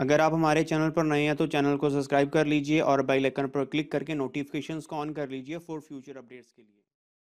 अगर आप हमारे चैनल पर नए हैं तो चैनल को सब्सक्राइब कर लीजिए और बेल आइकन पर क्लिक करके नोटिफिकेशंस को ऑन कर लीजिए फॉर फ्यूचर अपडेट्स के लिए।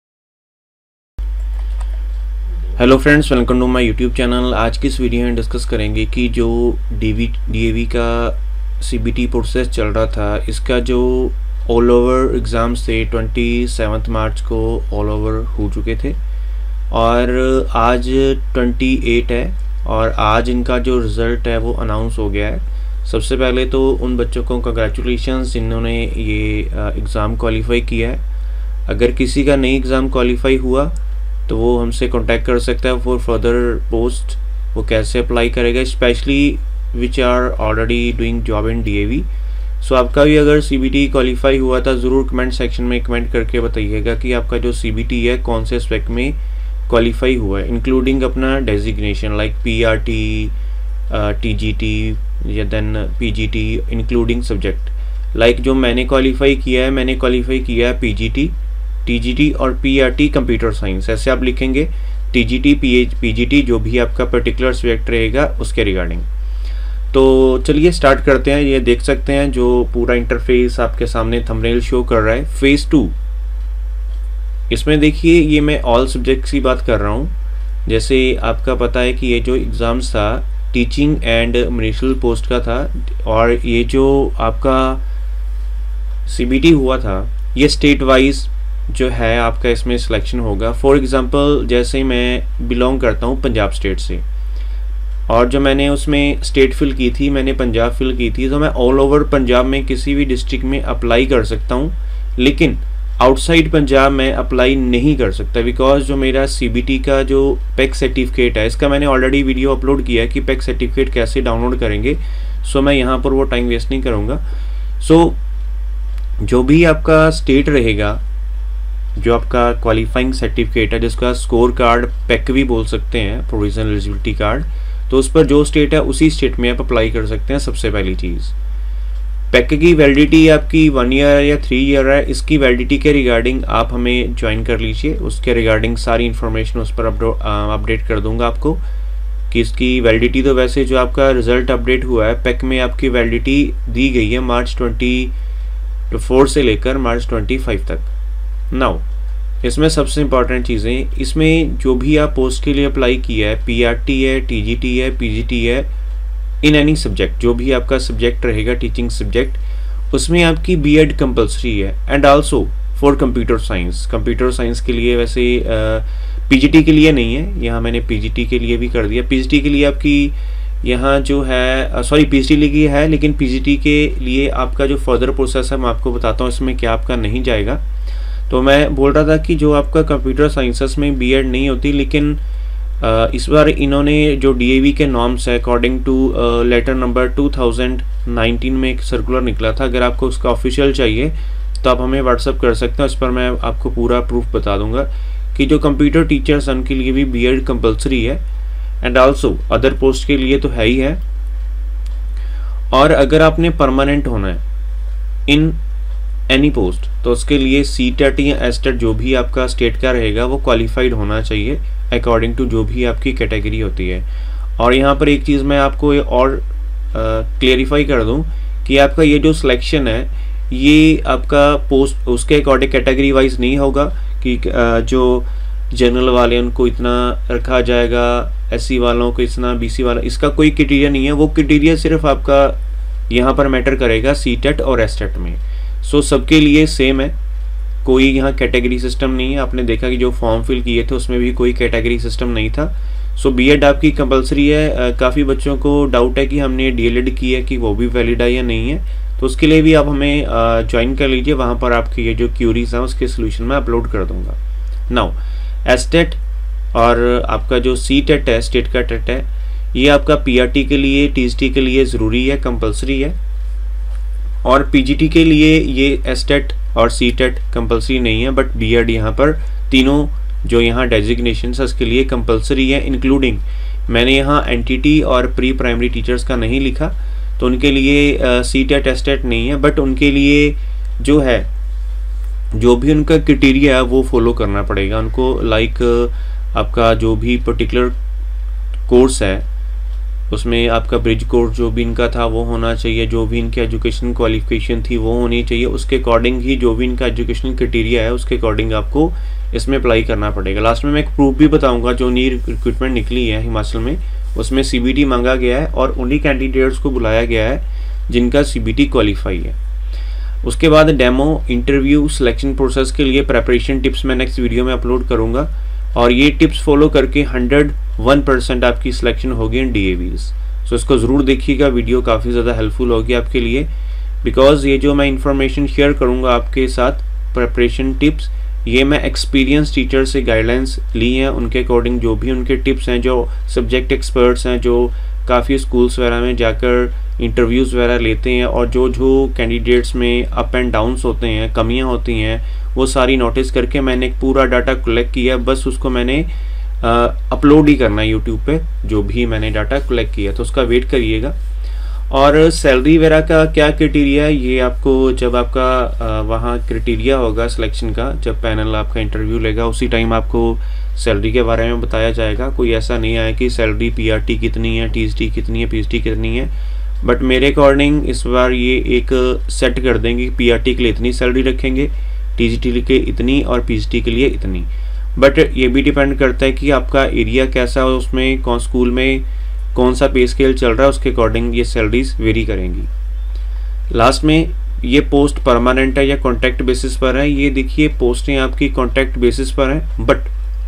Hello friends, welcome to my YouTube channel. आज की इस वीडियो में डिस्कस करेंगे कि जो डीएवी का सीबीटी प्रोसेस चल रहा था, इसका जो ऑल ओवर एग्ज़ाम्स थे 27 मार्च को ऑल ओवर हो चुके थे और आज 28 है और आज इनका जो रिज़ल्ट है वो अनाउंस हो गया है। सबसे पहले तो उन बच्चों को कंग्रेचुलेशंस जिन्होंने ये एग्ज़ाम क्वालिफाई किया है। अगर किसी का नहीं एग्ज़ाम क्वालिफाई हुआ तो वो हमसे कांटेक्ट कर सकता है फॉर फर्दर पोस्ट। वो कैसे अप्लाई करेगा, specially which are already doing job in DAV. So आपका भी अगर सीबीटी क्वालिफाई हुआ था, ज़रूर कमेंट सेक्शन में कमेंट करके बताइएगा कि आपका जो सीबीटी है कौन से एस्पेक्ट में क्वालिफाई हुआ है, इंक्लूडिंग अपना डेजिग्नेशन लाइक पीआरटी, टीजीटी या then PGT, including subject. Like जो मैंने क्वालिफाई किया है पीजीटी, टीजीटी और पीआरटी कंप्यूटर साइंस, ऐसे आप लिखेंगे। टीजीटी, पीजीटी जो भी आपका पर्टिकुलर सब्जेक्ट रहेगा उसके रिगार्डिंग। तो चलिए स्टार्ट करते हैं। ये देख सकते हैं जो पूरा इंटरफेस आपके सामने थंबनेल शो कर रहा है। फेज़ 2, इसमें देखिए ये मैं ऑल सब्जेक्ट्स की बात कर रहा हूँ। जैसे आपका पता है कि ये जो एग्ज़ाम्स था टीचिंग एंड म्यूनिसिपल पोस्ट का था और ये जो आपका सीबीटी हुआ था ये स्टेट वाइज जो है आपका इसमें सिलेक्शन होगा। फॉर एग्ज़ाम्पल जैसे मैं बिलोंग करता हूँ पंजाब स्टेट से और जो मैंने उसमें स्टेट फिल की थी, मैंने पंजाब फिल की थी, तो मैं ऑल ओवर पंजाब में किसी भी डिस्ट्रिक्ट में अप्लाई कर सकता हूँ, लेकिन आउटसाइड पंजाब में अप्लाई नहीं कर सकता बिकॉज जो मेरा सीबीटी का जो पैक सर्टिफिकेट है, इसका मैंने ऑलरेडी वीडियो अपलोड किया है कि पैक सर्टिफिकेट कैसे डाउनलोड करेंगे। सो मैं यहाँ पर वो टाइम वेस्ट नहीं करूँगा। सो जो भी आपका स्टेट रहेगा, जो आपका क्वालिफाइंग सर्टिफिकेट है जिसका स्कोर कार्ड पैक भी बोल सकते हैं, प्रोविजनल एलिजिबिलिटी कार्ड, तो उस पर जो स्टेट है उसी स्टेट में आप अप्लाई कर सकते हैं। सबसे पहली चीज़, पैक की वैलिडिटी आपकी 1 ईयर या 3 ईयर है। इसकी वैलिडिटी के रिगार्डिंग आप हमें ज्वाइन कर लीजिए, उसके रिगार्डिंग सारी इन्फॉर्मेशन उस पर अपडेट कर दूंगा आपको कि इसकी वैलिडिटी। तो वैसे जो आपका रिजल्ट अपडेट हुआ है पैक में आपकी वैलिडिटी दी गई है मार्च 24 से लेकर मार्च 25 तक। नाउ इसमें सबसे इम्पॉर्टेंट चीज़ें, इसमें जो भी आप पोस्ट के लिए अप्लाई किया है, पीआरटी है, टीजीटी है, पीजीटी है, इन एनी सब्जेक्ट, जो भी आपका सब्जेक्ट रहेगा टीचिंग सब्जेक्ट, उसमें आपकी बीएड कंपलसरी है। And also for computer science के लिए, वैसे पीजीटी के लिए नहीं है, यहाँ मैंने पीजीटी के लिए भी कर दिया। पीजीटी के लिए आपकी यहाँ जो है पीजीटी लिखी है, लेकिन पीजीटी के लिए आपका जो फर्दर प्रोसेस है मैं आपको बताता हूँ इसमें क्या आपका नहीं जाएगा। तो मैं बोल रहा था कि जो आपका कंप्यूटर साइंसेस में बीएड नहीं होती, लेकिन इस बार इन्होंने जो डीएवी के नॉर्म्स है अकॉर्डिंग टू लेटर नंबर 2019 में एक सर्कुलर निकला था। अगर आपको उसका ऑफिशियल चाहिए तो आप हमें व्हाट्सअप कर सकते हैं, उस पर मैं आपको पूरा प्रूफ बता दूंगा कि जो कंप्यूटर टीचर्स उनके लिए भी बीएड कंपलसरी है एंड आल्सो अदर पोस्ट के लिए तो है ही है। और अगर आपने परमानेंट होना है इन एनी पोस्ट तो उसके लिए सीटेट या एसटेट जो भी आपका स्टेट का रहेगा वो क्वालिफाइड होना चाहिए अकॉर्डिंग टू जो भी आपकी कैटेगरी होती है। और यहाँ पर एक चीज़ मैं आपको और क्लेरिफाई कर दूँ कि आपका ये जो सिलेक्शन है ये आपका पोस्ट उसके अकॉर्डिंग कैटेगरी वाइज नहीं होगा कि जो जनरल वाले उनको इतना रखा जाएगा, एससी वालों को इतना, बीसी वाला, इसका कोई क्राइटेरिया नहीं है। वो क्राइटेरिया सिर्फ आपका यहाँ पर मैटर करेगा सीटेट और एसटेट में। सो सबके लिए सेम है, कोई यहाँ कैटेगरी सिस्टम नहीं है। आपने देखा कि जो फॉर्म फिल किए थे उसमें भी कोई कैटेगरी सिस्टम नहीं था। सो बीएड आपकी कंपलसरी है। काफ़ी बच्चों को डाउट है कि हमने डीएलएड की है कि वो भी वैलिड है या नहीं है, तो उसके लिए भी आप हमें ज्वाइन कर लीजिए। वहाँ पर आपकी ये जो क्यूरीज हैं उसके सोल्यूशन मैं अपलोड कर दूँगा। नाउ एसटेट और आपका जो सीटेट है, स्टेट का टेट है, ये आपका पीआरटी के लिए, टीजीटी के लिए ज़रूरी है, कंपलसरी है। और पीजीटी के लिए ये एसटेट और सीटेट कंपलसरी नहीं है, बट बीएड यहाँ पर तीनों जो यहाँ डेजिग्नेशन है उसके लिए कंपलसरी है, इंक्लूडिंग मैंने यहाँ एनटीटी और प्री प्राइमरी टीचर्स का नहीं लिखा, तो उनके लिए सीटेट एसटेट नहीं है, बट उनके लिए जो है जो भी उनका क्राइटेरिया है वो फॉलो करना पड़ेगा उनको। लाइक आपका जो भी पर्टिकुलर कोर्स है उसमें आपका ब्रिज कोर्स जो भी इनका था वो होना चाहिए, जो भी इनकी एजुकेशन क्वालिफिकेशन थी वो होनी चाहिए, उसके अकॉर्डिंग ही जो भी इनका एजुकेशनल क्राइटेरिया है उसके अकॉर्डिंग आपको इसमें अप्लाई करना पड़ेगा। लास्ट में मैं एक प्रूफ भी बताऊंगा, जो नई रिक्रूटमेंट निकली है हिमाचल में उसमें CBT मांगा गया है और उन्हीं कैंडिडेट्स को बुलाया गया है जिनका CBT क्वालिफाई है। उसके बाद डेमो, इंटरव्यू, सिलेक्शन प्रोसेस के लिए प्रेपरेशन टिप्स मैं नेक्स्ट वीडियो में अपलोड करूंगा और ये टिप्स फॉलो करके 101% आपकी सिलेक्शन होगी इन DAVs। सो इसको ज़रूर देखिएगा, वीडियो काफ़ी ज़्यादा हेल्पफुल होगी आपके लिए, बिकॉज ये जो मैं इंफॉर्मेशन शेयर करूँगा आपके साथ प्रेपरेशन टिप्स, ये मैं एक्सपीरियंस टीचर से गाइडलाइंस ली हैं, उनके अकॉर्डिंग जो भी उनके टिप्स हैं, जो सब्जेक्ट एक्सपर्ट्स हैं, जो काफ़ी स्कूल्स वगैरह में जाकर इंटरव्यूज़ वगैरह लेते हैं और जो कैंडिडेट्स में अप एंड डाउन्स होते हैं, कमियां होती हैं, वो सारी नोटिस करके मैंने एक पूरा डाटा कलेक्ट किया, बस उसको मैंने अपलोड ही करना है यूट्यूब पे, जो भी मैंने डाटा कलेक्ट किया, तो उसका वेट करिएगा। और सैलरी वगैरह का क्या क्राइटेरिया है, ये आपको जब आपका वहाँ क्राइटेरिया होगा सिलेक्शन का, जब पैनल आपका इंटरव्यू लेगा उसी टाइम आपको सैलरी के बारे में बताया जाएगा। कोई ऐसा नहीं है कि सैलरी PRT कितनी है, TCT कितनी है, PCT कितनी है, बट मेरे अकॉर्डिंग इस बार ये एक सेट कर देंगे, PRT के लिए इतनी सैलरी रखेंगे, TCT के लिए इतनी और PCT के लिए इतनी। बट ये भी डिपेंड करता है कि आपका एरिया कैसा है, उसमें कौन स्कूल में कौन सा पे स्केल चल रहा है, उसके अकॉर्डिंग ये सैलरीज वेरी करेंगी। लास्ट में ये पोस्ट परमानेंट है या कॉन्ट्रैक्ट बेसिस पर है, ये देखिए पोस्टें आपकी कॉन्ट्रैक्ट बेसिस पर हैं, बट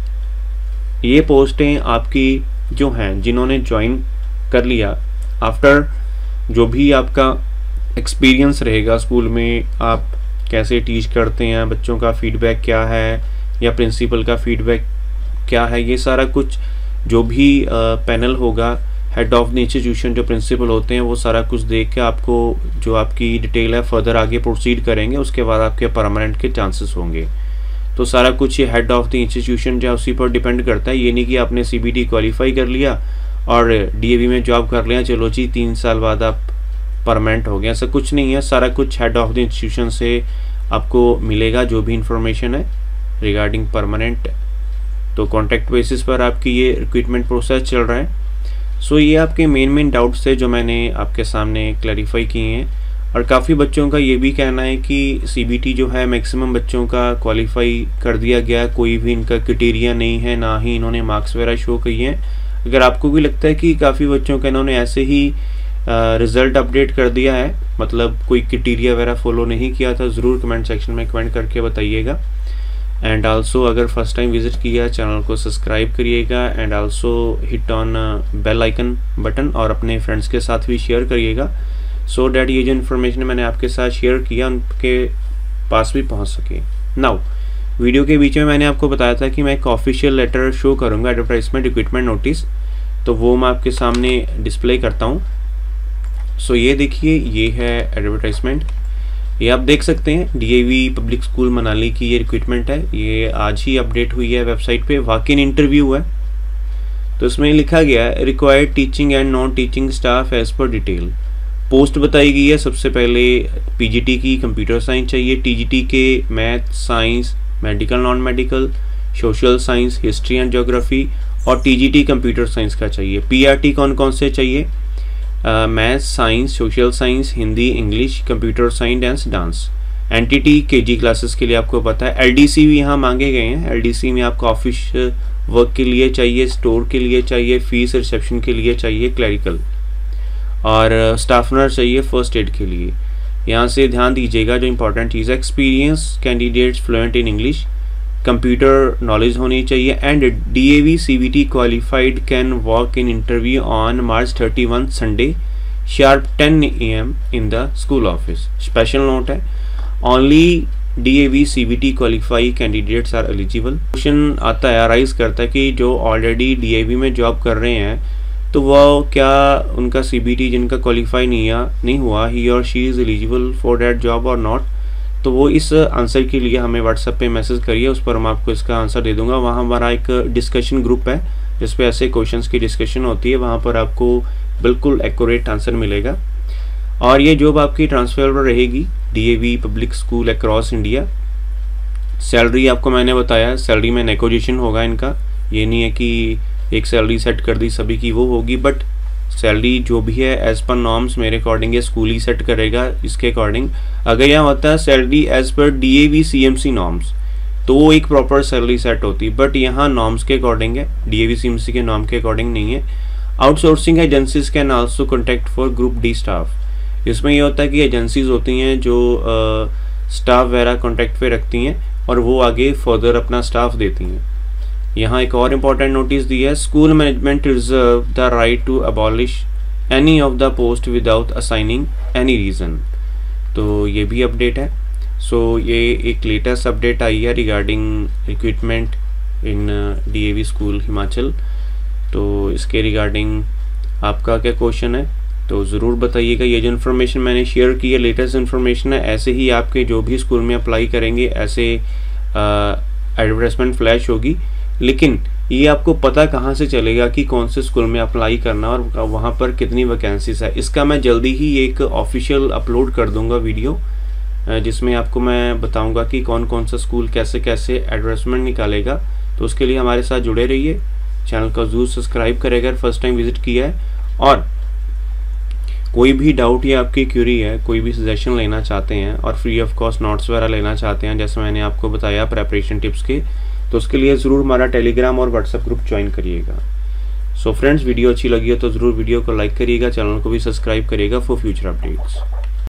ये पोस्टें आपकी जो हैं जिन्होंने ज्वाइन कर लिया आफ्टर, जो भी आपका एक्सपीरियंस रहेगा स्कूल में, आप कैसे टीच करते हैं, बच्चों का फीडबैक क्या है या प्रिंसिपल का फीडबैक क्या है, ये सारा कुछ जो भी पैनल होगा, हेड ऑफ द इंस्टीट्यूशन जो प्रिंसिपल होते हैं, वो सारा कुछ देख के आपको जो आपकी डिटेल है फर्दर आगे प्रोसीड करेंगे, उसके बाद आपके परमानेंट के चांसेस होंगे। तो सारा कुछ ये हेड ऑफ द इंस्टीट्यूशन जो उसी पर डिपेंड करता है। ये नहीं कि आपने CBT क्वालिफाई कर लिया और DAV में जॉब कर लिया, चलो जी 3 साल बाद आप परमानेंट हो गया, ऐसा कुछ नहीं है। सारा कुछ हेड ऑफ द इंस्टीट्यूशन से आपको मिलेगा, जो भी इंफॉर्मेशन है रिगार्डिंग परमानेंट। तो कॉन्ट्रैक्ट बेसिस पर आपकी ये रिक्रूटमेंट प्रोसेस चल रहा है। सो ये आपके मेन डाउट्स थे जो मैंने आपके सामने क्लैरिफाई किए हैं, और काफ़ी बच्चों का ये भी कहना है कि CBT जो है मैक्सिमम बच्चों का क्वालिफाई कर दिया गया, कोई भी इनका क्राइटेरिया नहीं है, ना ही इन्होंने मार्क्स वगैरह शो किए हैं। अगर आपको भी लगता है कि काफ़ी बच्चों का इन्होंने ऐसे ही रिज़ल्ट अपडेट कर दिया है, मतलब कोई क्राइटेरिया वगैरह फॉलो नहीं किया था, ज़रूर कमेंट सेक्शन में कमेंट करके बताइएगा। एंड आल्सो अगर फर्स्ट टाइम विजिट किया चैनल को सब्सक्राइब करिएगा and also hit on bell icon button, और अपने फ्रेंड्स के साथ भी शेयर करिएगा, सो डैट ये जो इन्फॉर्मेशन मैंने आपके साथ शेयर किया उनके पास भी पहुंच सके। नाउ वीडियो के बीच में मैंने आपको बताया था कि मैं एक ऑफिशियल लेटर शो करूंगा, एडवर्टाइजमेंट रिक्रूटमेंट नोटिस, तो वो मैं आपके सामने डिस्प्ले करता हूँ। सो ये देखिए, ये है एडवर्टाइजमेंट, ये आप देख सकते हैं DAV पब्लिक स्कूल मनाली की ये रिक्रूटमेंट है, ये आज ही अपडेट हुई है वेबसाइट पे, वॉक इन इंटरव्यू है। तो इसमें लिखा गया है required teaching and non teaching staff as per detail. Post बताई गई है, सबसे पहले PGT की कंप्यूटर साइंस चाहिए, TGT के math, science, medical, non medical, social science, history and geography, और TGT कंप्यूटर साइंस का चाहिए। PRT कौन कौन से चाहिए, math, science, social science, Hindi, English, computer science and dance. NTT KG classes के लिए आपको पता है। LDC भी यहाँ मांगे गए हैं, LDC में आपको ऑफिस वर्क के लिए चाहिए, स्टोर के लिए चाहिए, फीस रिसेप्शन के लिए चाहिए, क्लरिकल, और स्टाफ नर्स चाहिए फर्स्ट एड के लिए। यहाँ से ध्यान दीजिएगा, जो इंपॉर्टेंट चीज़ है, experience candidates fluent in English, computer knowledge होनी चाहिए, and DAV CBT qualified can walk in interview on March 31 Sunday sharp 10 AM in the school office. Special note है, only DAV CBT qualify candidates are eligible. Question आता है, arise करता है कि जो already DAV में जॉब कर रहे हैं, तो वो क्या उनका CBT जिनका क्वालिफाई नहीं हुआ, ही और she is eligible for that job और नॉट। तो वो इस आंसर के लिए हमें व्हाट्सएप पे मैसेज करिए, उस पर मैं आपको इसका आंसर दे दूंगा। वहाँ हमारा एक डिस्कशन ग्रुप है जिस पे ऐसे क्वेश्चंस की डिस्कशन होती है, वहाँ पर आपको बिल्कुल एक्यूरेट आंसर मिलेगा। और ये जॉब आपकी ट्रांसफरेबल रहेगी DAV public school across India. Salary आपको मैंने बताया, सैलरी में नेगोशिएशन होगा इनका, ये नहीं है कि एक सैलरी सेट कर दी सभी की वो होगी, बट सैलरी जो भी है एज पर नॉर्म्स मेरे अकॉर्डिंग ये स्कूल ही सेट करेगा इसके अकॉर्डिंग। अगर यहाँ होता है salary as per DAV CMC norms तो वो एक प्रॉपर सैलरी सेट होती, बट यहाँ नॉर्म्स के अकॉर्डिंग है, DAV CMC के नॉर्म के अकॉर्डिंग नहीं है। Outsourcing agencies can also contact for group D staff. इसमें ये होता है कि एजेंसीज होती हैं जो स्टाफ वगैरह कॉन्टैक्ट पे रखती हैं और वो आगे फर्दर अपना स्टाफ देती हैं। यहाँ एक और इम्पॉर्टेंट नोटिस दिया है, school management reserve the right to abolish any of the post without assigning any reason. तो ये भी अपडेट है। सो ये एक लेटेस्ट अपडेट आई है regarding recruitment in DAV school Himachal. तो इसके रिगार्डिंग आपका क्या क्वेश्चन है तो ज़रूर बताइएगा। ये जो इन्फॉर्मेशन मैंने शेयर की है लेटेस्ट इन्फॉर्मेशन है, ऐसे ही आपके जो भी स्कूल में अप्लाई करेंगे ऐसे एडवर्टाइजमेंट फ्लैश होगी, लेकिन ये आपको पता कहाँ से चलेगा कि कौन से स्कूल में अप्लाई करना और वहाँ पर कितनी वैकेंसीज है, इसका मैं जल्दी ही एक ऑफिशियल अपलोड कर दूँगा वीडियो, जिसमें आपको मैं बताऊँगा कि कौन कौन सा स्कूल कैसे कैसे एडवर्टाइजमेंट निकालेगा। तो उसके लिए हमारे साथ जुड़े रहिए, चैनल को ज़रूर सब्सक्राइब करें अगर फर्स्ट टाइम विजिट किया है। और कोई भी डाउट या आपकी क्यूरी है, कोई भी सजेशन लेना चाहते हैं और फ्री ऑफ कॉस्ट नोट्स वगैरह लेना चाहते हैं जैसे मैंने आपको बताया प्रेपरेशन टिप्स के, तो उसके लिए ज़रूर हमारा टेलीग्राम और व्हाट्सएप ग्रुप ज्वाइन करिएगा। सो फ्रेंड्स, वीडियो अच्छी लगी हो तो ज़रूर वीडियो को लाइक करिएगा, चैनल को भी सब्सक्राइब करिएगा फॉर फ्यूचर अपडेट्स।